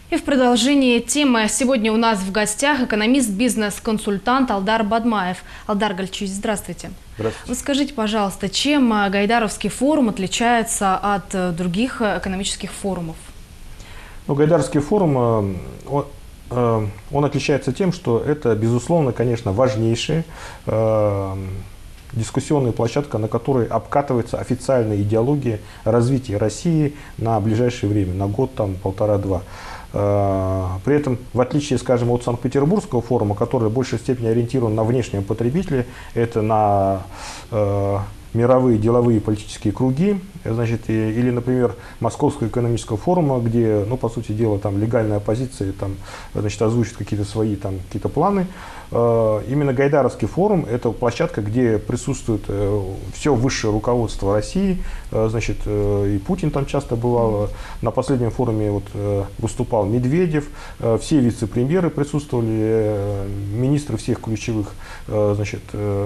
И в продолжение темы сегодня у нас в гостях экономист, бизнес-консультант Алдар Бадмаев. Алдар Гальчевич, здравствуйте. Здравствуйте. Вы скажите, пожалуйста, чем Гайдаровский форум отличается от других экономических форумов? Ну, Гайдаровский форум, он отличается тем, что это, безусловно, конечно, важнейшая дискуссионная площадка, на которой обкатывается официальная идеология развития России на ближайшее время, на год, там, полтора-два. При этом, в отличие, скажем, от Санкт-Петербургского форума, который в большей степени ориентирован на внешнего потребителя, это на мировые деловые политические круги, значит, или, например, Московского экономического форума, где, ну, по сути дела, там легальная оппозиция, там, значит, озвучит какие-то свои, там, какие-то планы. Именно Гайдаровский форум – это площадка, где присутствует все высшее руководство России, значит, и Путин там часто бывал. На последнем форуме вот выступал Медведев, все вице-премьеры присутствовали, министры всех ключевых, значит,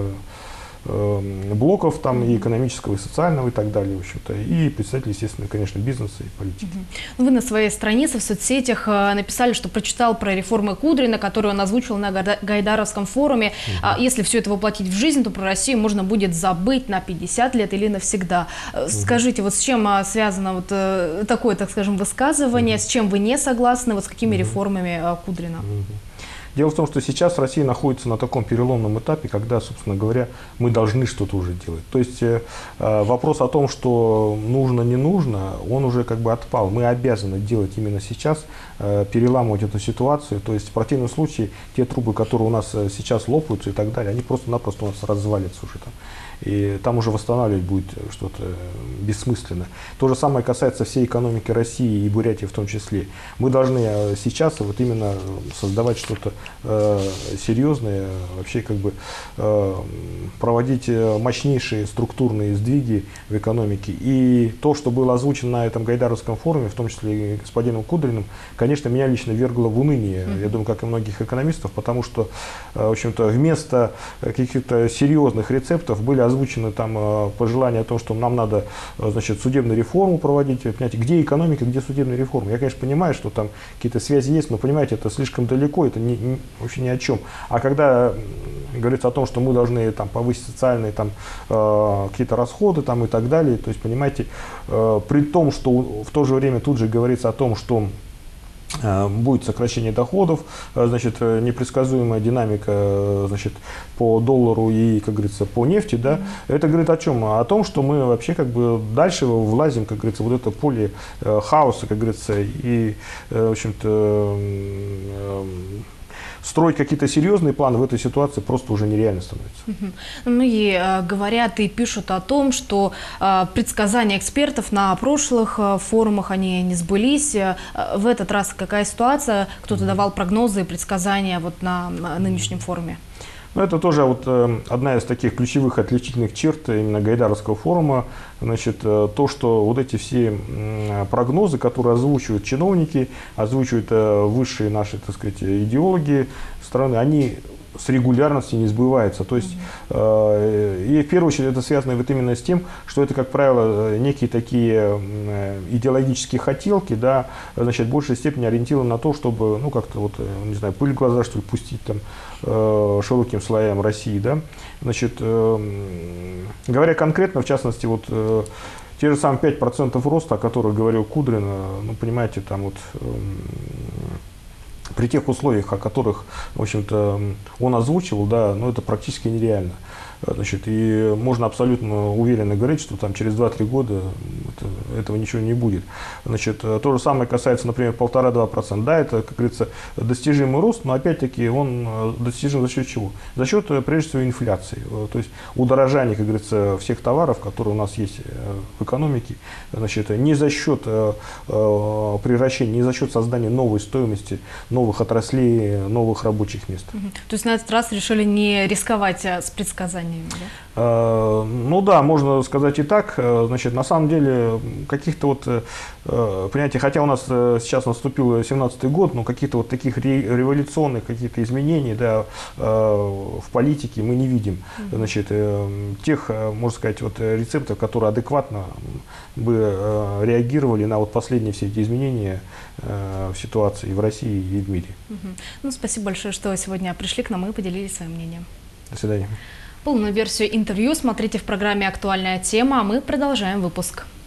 блоков там и экономического, и социального, и так далее, в общем-то, и представители, естественно, конечно, бизнеса и политики. Вы на своей странице в соцсетях написали, что прочитал про реформы Кудрина, которые он озвучил на Гайдаровском форуме. Если все это воплотить в жизнь, то про Россию можно будет забыть на 50 лет или навсегда. Скажите, вот с чем связано вот такое, так скажем, высказывание, с чем вы не согласны, вот с какими реформами Кудрина? Дело в том, что сейчас Россия находится на таком переломном этапе, когда, собственно говоря, мы должны что-то уже делать. То есть вопрос о том, что нужно, не нужно, он уже как бы отпал. Мы обязаны делать именно сейчас, переламывать эту ситуацию. То есть в противном случае те трубы, которые у нас сейчас лопаются и так далее, они просто-напросто у нас развалятся уже там. И там уже восстанавливать будет что-то бессмысленно. То же самое касается всей экономики России и Бурятии в том числе. Мы должны сейчас вот именно создавать что-то серьезное, вообще как бы проводить мощнейшие структурные сдвиги в экономике. И то, что было озвучено на этом Гайдаровском форуме, в том числе и господином Кудриным, конечно, меня лично вергло в уныние, я думаю, как и многих экономистов, потому что, в общем-то, вместо каких-то серьезных рецептов были озвучены там пожелания о том, что нам надо, значит, судебную реформу проводить. Понимаете, где экономика, где судебная реформа? Я, конечно, понимаю, что там какие-то связи есть, но, понимаете, это слишком далеко, это вообще ни о чем. А когда говорится о том, что мы должны там повысить социальные там какие-то расходы там и так далее, то есть, понимаете, при том, что в то же время тут же говорится о том, что будет сокращение доходов, значит, непредсказуемая динамика, значит, по доллару и, как говорится, по нефти, да, это говорит о чем? О том, что мы вообще как бы дальше влазим, как говорится, вот это поле хаоса, как говорится, и, в общем-то, строить какие-то серьезные планы в этой ситуации просто уже нереально становится. Многие говорят и пишут о том, что предсказания экспертов на прошлых форумах, они не сбылись. В этот раз какая ситуация? Кто-то давал прогнозы и предсказания вот на нынешнем форуме? Ну, это тоже вот одна из таких ключевых отличительных черт именно Гайдаровского форума. Значит, то, что вот эти все прогнозы, которые озвучивают чиновники, озвучивают высшие наши, так сказать, идеологи страны, они с регулярностью не сбываются. То есть, и в первую очередь это связано вот именно с тем, что это, как правило, некие такие идеологические хотелки, да, значит, в большей степени ориентированы на то, чтобы, ну, как-то вот, не знаю, пыль в глаза, что ли, пустить там широким слоям России, да. Значит, говоря конкретно, в частности, вот те же самые 5% роста, о которых говорил Кудрин, ну, понимаете, там вот при тех условиях, о которых, в общем-то, он озвучивал, да, ну, это практически нереально. Значит, и можно абсолютно уверенно говорить, что там через 2-3 года этого ничего не будет. Значит, то же самое касается, например, 1,5–2%. Да, это, как говорится, достижимый рост, но опять-таки он достижим за счет чего? За счет, прежде всего, инфляции. То есть удорожания, как говорится, всех товаров, которые у нас есть в экономике, значит, не за счет превращения, не за счет создания новой стоимости, новых отраслей, новых рабочих мест. То есть на этот раз решили не рисковать с предсказаниями? Да? Ну да, можно сказать и так. Значит, на самом деле, каких-то вот, понимаете, хотя у нас сейчас наступил 17-й год, но каких-то вот таких революционных каких-то изменений, да, в политике мы не видим. Значит, тех, можно сказать, вот рецептов, которые адекватно бы реагировали на вот последние все эти изменения в ситуации в России и в мире. Ну, спасибо большое, что сегодня пришли к нам и поделились своим мнением. До свидания. Полную версию интервью смотрите в программе «Актуальная тема», а мы продолжаем выпуск.